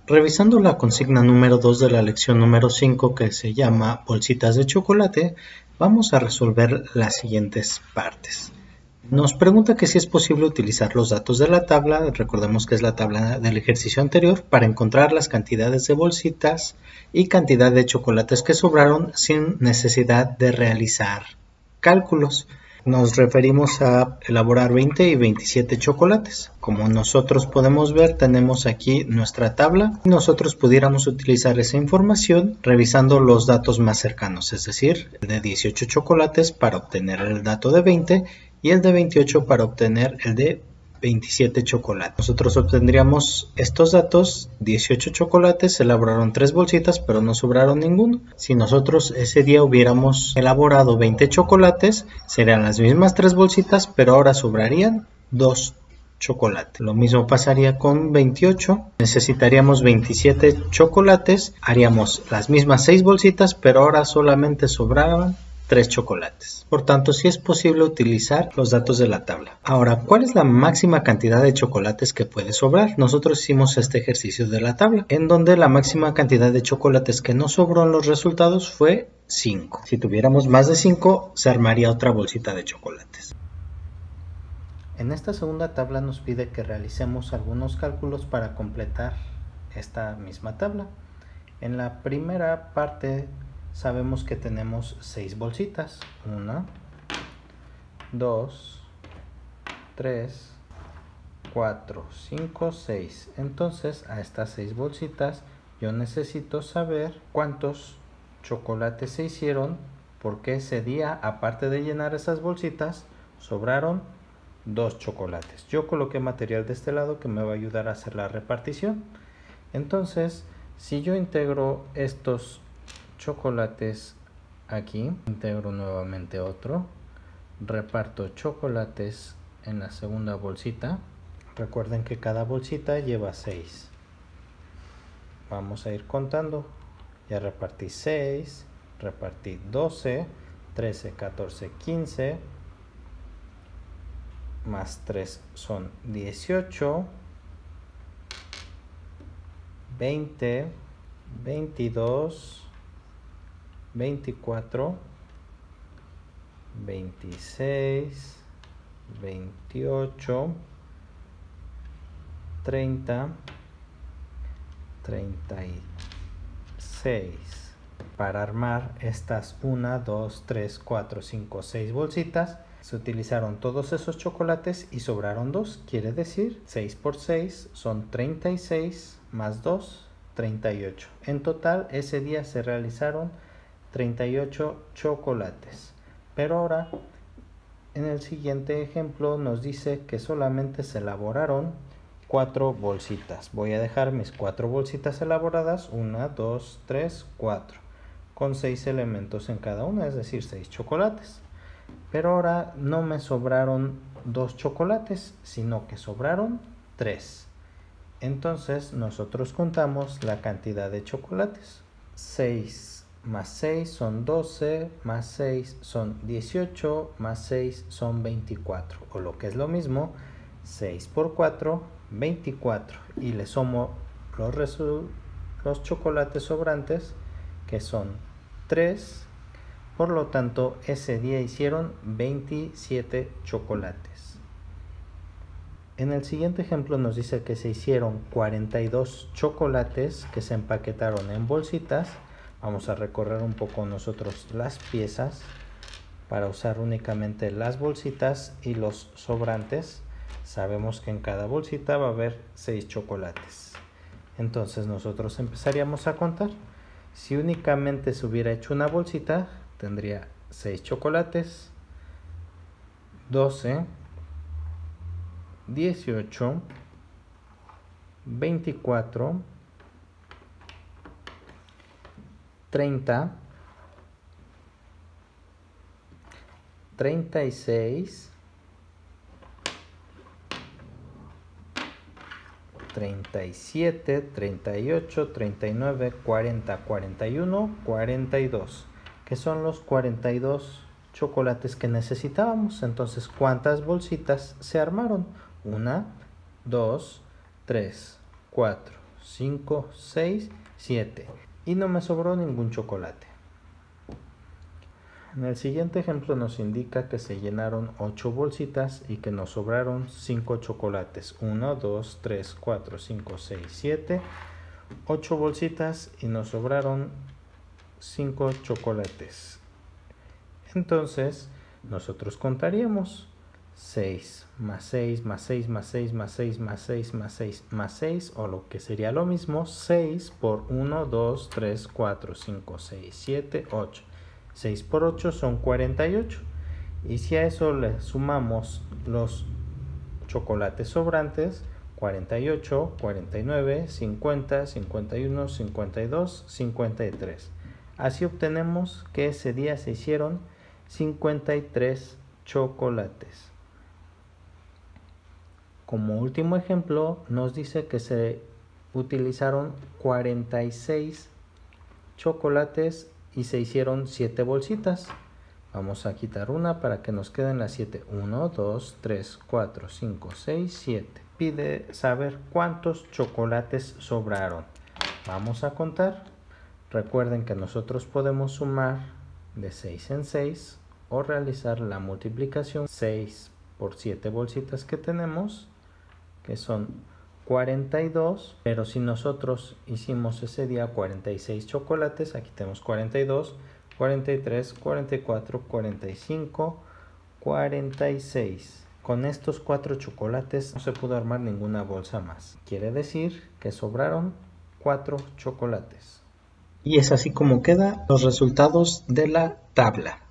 Revisando la consigna número 2 de la lección número 5 que se llama bolsitas de chocolate, vamos a resolver las siguientes partes. Nos pregunta que si es posible utilizar los datos de la tabla, recordemos que es la tabla del ejercicio anterior, para encontrar las cantidades de bolsitas y cantidad de chocolates que sobraron sin necesidad de realizar cálculos. Nos referimos a elaborar 20 y 27 chocolates. Como nosotros podemos ver, tenemos aquí nuestra tabla y nosotros pudiéramos utilizar esa información revisando los datos más cercanos, es decir, el de 18 chocolates para obtener el dato de 20 y el de 28 para obtener el de 27 chocolates. Nosotros obtendríamos estos datos: 18 chocolates, se elaboraron 3 bolsitas, pero no sobraron ninguno. Si nosotros ese día hubiéramos elaborado 20 chocolates, serían las mismas 3 bolsitas, pero ahora sobrarían 2 chocolates. Lo mismo pasaría con 28. Necesitaríamos 27 chocolates, haríamos las mismas 6 bolsitas, pero ahora solamente sobraban 3 chocolates. Por tanto, sí es posible utilizar los datos de la tabla. Ahora, ¿cuál es la máxima cantidad de chocolates que puede sobrar? Nosotros hicimos este ejercicio de la tabla, en donde la máxima cantidad de chocolates que no sobró en los resultados fue 5. Si tuviéramos más de 5, se armaría otra bolsita de chocolates. En esta segunda tabla nos pide que realicemos algunos cálculos para completar esta misma tabla. En la primera parte sabemos que tenemos 6 bolsitas. 1, 2, 3, 4, 5, 6. Entonces, a estas 6 bolsitas yo necesito saber cuántos chocolates se hicieron, porque ese día, aparte de llenar esas bolsitas, sobraron 2 chocolates. Yo coloqué material de este lado que me va a ayudar a hacer la repartición. Entonces, si yo integro estos chocolates aquí, integro nuevamente otro, reparto chocolates en la segunda bolsita. Recuerden que cada bolsita lleva 6. Vamos a ir contando. Ya repartí 6, repartí 12, 13, 14, 15, más 3 son 18, 20, 22, 24, 26, 28, 30, 36. Para armar estas 1, 2, 3, 4, 5, 6 bolsitas, se utilizaron todos esos chocolates y sobraron 2. Quiere decir 6 por 6 son 36, más 2, 38. En total, ese día se realizaron 38 chocolates. Pero ahora, en el siguiente ejemplo, nos dice que solamente se elaboraron 4 bolsitas. Voy a dejar mis 4 bolsitas elaboradas, 1, 2, 3, 4, con 6 elementos en cada una, es decir, 6 chocolates. Pero ahora no me sobraron 2 chocolates, sino que sobraron 3. Entonces nosotros contamos la cantidad de chocolates. 6 más 6 son 12, más 6 son 18, más 6 son 24. O lo que es lo mismo, 6 por 4, 24. Y le sumo los chocolates sobrantes, que son 3. Por lo tanto, ese día hicieron 27 chocolates. En el siguiente ejemplo nos dice que se hicieron 42 chocolates que se empaquetaron en bolsitas. Vamos a recorrer un poco nosotros las piezas para usar únicamente las bolsitas y los sobrantes. Sabemos que en cada bolsita va a haber 6 chocolates. Entonces nosotros empezaríamos a contar. Si únicamente se hubiera hecho una bolsita, tendría 6 chocolates, 12, 18, 24, 30, 36, 37, 38, 39, 40, 41, 42, que son los 42 chocolates que necesitábamos. Entonces, ¿cuántas bolsitas se armaron? 1, 2, 3, 4, 5, 6, 7 y no me sobró ningún chocolate. En el siguiente ejemplo nos indica que se llenaron 8 bolsitas y que nos sobraron 5 chocolates. 1, 2, 3, 4, 5, 6, 7. 8 bolsitas y nos sobraron 5 chocolates. Entonces nosotros contaríamos 6 más 6 más 6 más 6 más 6 más 6 más 6 más 6, o lo que sería lo mismo, 6 por 1, 2, 3, 4, 5, 6, 7, 8. 6 por 8 son 48. Y si a eso le sumamos los chocolates sobrantes, 48, 49, 50, 51, 52, 53. Así obtenemos que ese día se hicieron 53 chocolates. Como último ejemplo, nos dice que se utilizaron 46 chocolates y se hicieron 7 bolsitas. Vamos a quitar una para que nos queden las 7. 1, 2, 3, 4, 5, 6, 7. Pide saber cuántos chocolates sobraron. Vamos a contar. Recuerden que nosotros podemos sumar de 6 en 6 o realizar la multiplicación. 6 por 7 bolsitas que tenemos, que son 42, pero si nosotros hicimos ese día 46 chocolates, aquí tenemos 42, 43, 44, 45, 46. Con estos 4 chocolates no se pudo armar ninguna bolsa más. Quiere decir que sobraron 4 chocolates. Y es así como quedan los resultados de la tabla.